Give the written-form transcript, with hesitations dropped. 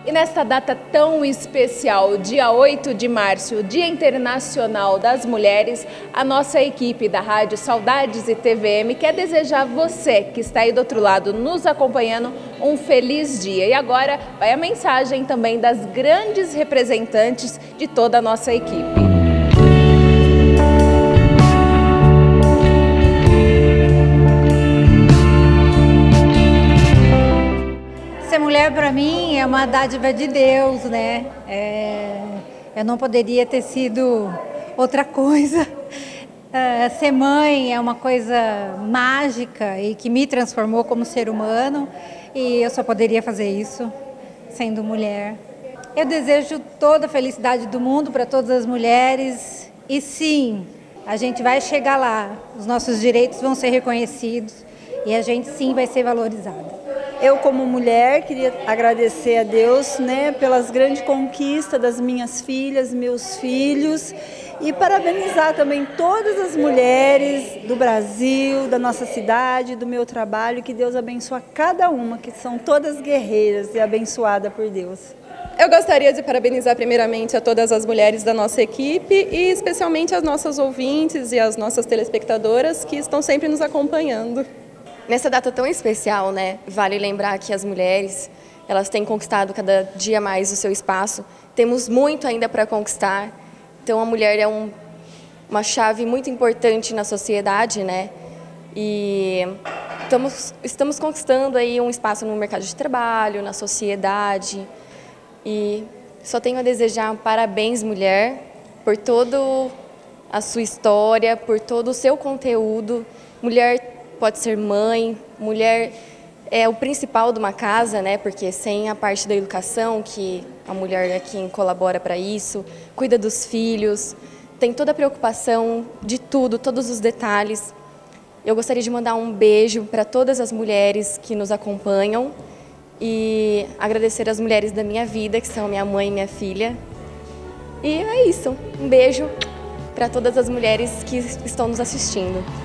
E nesta data tão especial, dia 8 de março, Dia Internacional das Mulheres, a nossa equipe da Rádio Saudades e TVM quer desejar a você que está aí do outro lado nos acompanhando um feliz dia. E agora vai a mensagem também das grandes representantes de toda a nossa equipe. Ser mulher para mim é uma dádiva de Deus, né? Eu não poderia ter sido outra coisa. Ser mãe é uma coisa mágica e que me transformou como ser humano, e eu só poderia fazer isso sendo mulher. Eu desejo toda a felicidade do mundo para todas as mulheres, e sim, a gente vai chegar lá, os nossos direitos vão ser reconhecidos e a gente sim vai ser valorizada. Eu, como mulher, queria agradecer a Deus, né, pelas grandes conquistas das minhas filhas, meus filhos, e parabenizar também todas as mulheres do Brasil, da nossa cidade, do meu trabalho, que Deus abençoe cada uma, que são todas guerreiras e abençoadas por Deus. Eu gostaria de parabenizar primeiramente a todas as mulheres da nossa equipe e especialmente as nossas ouvintes e as nossas telespectadoras que estão sempre nos acompanhando. Nessa data tão especial, né, vale lembrar que as mulheres, elas têm conquistado cada dia mais o seu espaço. Temos muito ainda para conquistar. Então a mulher é uma chave muito importante na sociedade, né? E estamos conquistando aí um espaço no mercado de trabalho, na sociedade. E só tenho a desejar parabéns, mulher, por toda a sua história, por todo o seu conteúdo. Mulher pode ser mãe, mulher é o principal de uma casa, né? Porque sem a parte da educação, que a mulher é quem colabora para isso, cuida dos filhos, tem toda a preocupação de tudo, todos os detalhes. Eu gostaria de mandar um beijo para todas as mulheres que nos acompanham e agradecer as mulheres da minha vida, que são minha mãe e minha filha. E é isso, um beijo para todas as mulheres que estão nos assistindo.